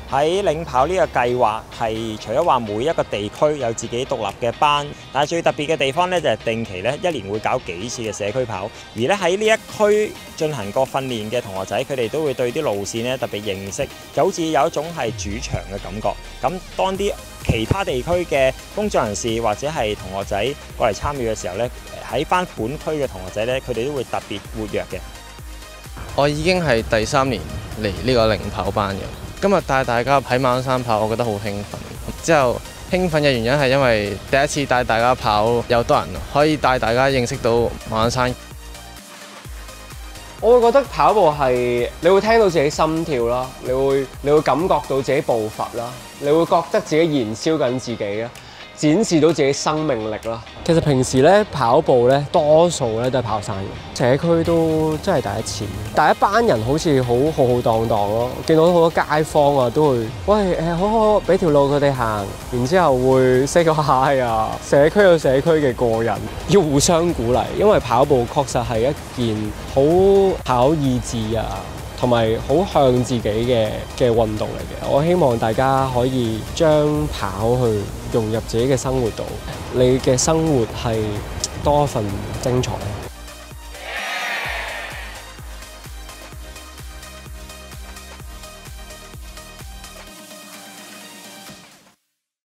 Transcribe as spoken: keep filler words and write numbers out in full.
喺領跑呢個計劃係除咗話每一個地區有自己獨立嘅班，但係最特別嘅地方咧就係定期咧一年會搞幾次嘅社區跑，而咧喺呢一區進行過訓練嘅同學仔，佢哋都會對啲路線咧特別認識，就好似有一種係主場嘅感覺。咁當啲其他地區嘅工作人士或者係同學仔過嚟參與嘅時候咧，喺翻本區嘅同學仔咧，佢哋都會特別活躍嘅。 我已經係第三年嚟呢個領跑班嘅。今日帶大家喺馬鞍山跑，我覺得好興奮。之後興奮嘅原因係因為第一次帶大家跑，有多人可以帶大家認識到馬鞍山。 我會覺得跑步係你會聽到自己心跳啦，你會你會感覺到自己步伐啦，你會覺得自己燃燒緊自己啦，展示到自己生命力啦。其實平時咧跑步咧多數咧都係跑山嘅，社區都真係第一次。但一班人好似好浩浩蕩蕩咯，見到好多街坊啊都會喂誒好好俾條路佢哋行，然之後會 say 個 hi 啊。社區有社區嘅個人要互相鼓勵，因為跑步確實係一件好考意志啊，同埋好向自己嘅嘅運動嚟嘅。我希望大家可以將跑去融入自己嘅生活度，你嘅生活係多一份精彩。